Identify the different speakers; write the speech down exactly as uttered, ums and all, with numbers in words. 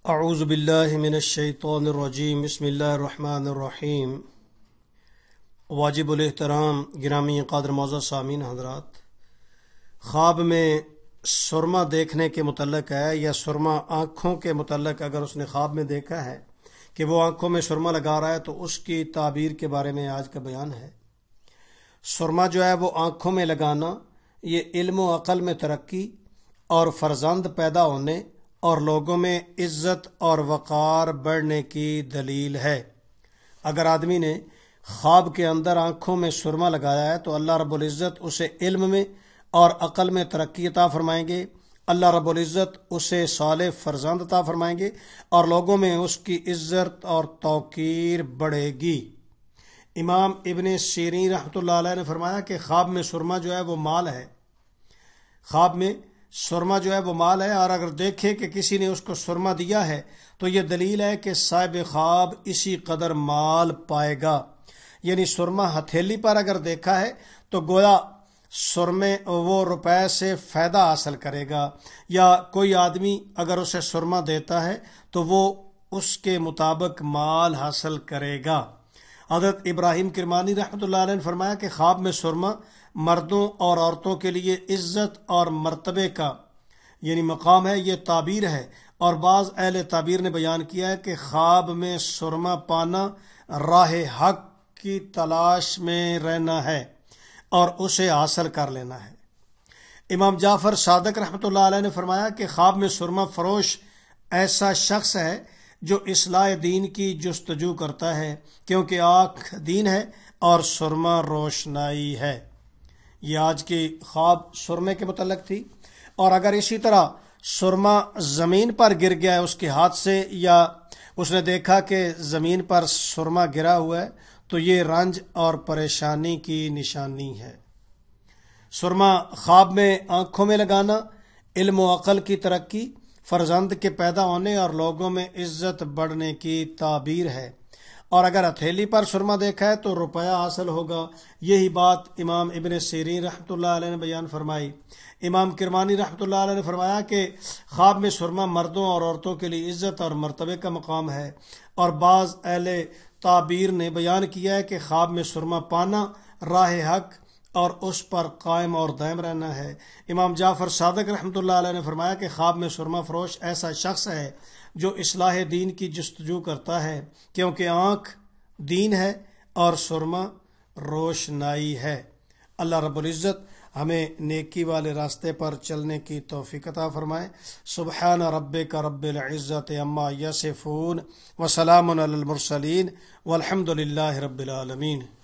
Speaker 1: اعوذ باللہ من الشیطان الرجیم بسم اللہ الرحمن الرحیم۔ واجب الاحترام گرامی قادر معزز سامعین حضرات، خواب میں سرما دیکھنے کے متعلق ہے یا سرما آنکھوں کے متعلق اگر اس نے خواب میں دیکھا ہے کہ وہ آنکھوں میں سرما لگا رہا ہے تو اس کی تعبیر کے بارے میں آج کا بیان ہے۔ سرما جو ہے وہ آنکھوں میں لگانا یہ علم و عقل میں ترقی اور فرزند پیدا ہونے اور لوگوں میں عزت اور وقار بڑھنے کی دلیل ہے۔ اگر آدمی نے خواب کے اندر آنکھوں میں سرما لگایا ہے تو اللہ رب العزت اسے علم میں اور عقل میں ترقی عطا فرمائیں گے، اللہ رب العزت اسے صالح فرزند عطا فرمائیں گے اور لوگوں میں اس کی عزت اور توقیر بڑھے گی۔ امام ابن سیرین رحمۃ اللہ علیہ نے فرمایا کہ خواب میں سرما جو ہے وہ مال ہے۔ خواب میں سرما جو ہے وہ مال ہے، اور اگر دیکھے کہ کسی نے اس کو سرما دیا ہے تو یہ دلیل ہے کہ صاحب خواب اسی قدر مال پائے گا۔ یعنی سرما ہتھیلی پر اگر دیکھا ہے تو گویا سرمے وہ روپے سے فائدہ حاصل کرے گا، یا کوئی آدمی اگر اسے سرما دیتا ہے تو وہ اس کے مطابق مال حاصل کرے گا۔ حضرت ابراہیم کرمانی رحمۃ اللہ علیہ نے فرمایا کہ خواب میں سرما مردوں اور عورتوں کے لیے عزت اور مرتبے کا یعنی مقام ہے، یہ تعبیر ہے۔ اور بعض اہل تعبیر نے بیان کیا ہے کہ خواب میں سرما پانا راہ حق کی تلاش میں رہنا ہے اور اسے حاصل کر لینا ہے۔ امام جعفر صادق رحمۃ اللہ علیہ نے فرمایا کہ خواب میں سرما فروش ایسا شخص ہے جو اصلاح دین کی جستجو کرتا ہے، کیونکہ آنکھ دین ہے اور سرما روشنائی ہے۔ یہ آج کی خواب سرمے کے متعلق تھی۔ اور اگر اسی طرح سرما زمین پر گر گیا ہے اس کے ہاتھ سے، یا اس نے دیکھا کہ زمین پر سرما گرا ہوا ہے، تو یہ رنج اور پریشانی کی نشانی ہے۔ سرما خواب میں آنکھوں میں لگانا علم و عقل کی ترقی، فرزند کے پیدا ہونے اور لوگوں میں عزت بڑھنے کی تعبیر ہے۔ اور اگر ہتھیلی پر سرما دیکھا ہے تو روپیہ حاصل ہوگا۔ یہی بات امام ابن سیرین رحمۃ اللہ علیہ نے بیان فرمائی۔ امام کرمانی رحمۃ اللہ علیہ نے فرمایا کہ خواب میں سرما مردوں اور عورتوں کے لیے عزت اور مرتبے کا مقام ہے، اور بعض اہل تعبیر نے بیان کیا ہے کہ خواب میں سرما پانا راہ حق اور اس پر قائم اور دائم رہنا ہے۔ امام جعفر صادق رحمۃ اللہ علیہ نے فرمایا کہ خواب میں سرما فروش ایسا شخص ہے جو اصلاح دین کی جستجو کرتا ہے، کیونکہ آنکھ دین ہے اور سرما روشنائی ہے۔ اللہ رب العزت ہمیں نیکی والے راستے پر چلنے کی توفیق عطا فرمائے۔ سبحان ربک رب العزت عما یصفون وسلام علی المرسلین والحمد للہ رب العالمین۔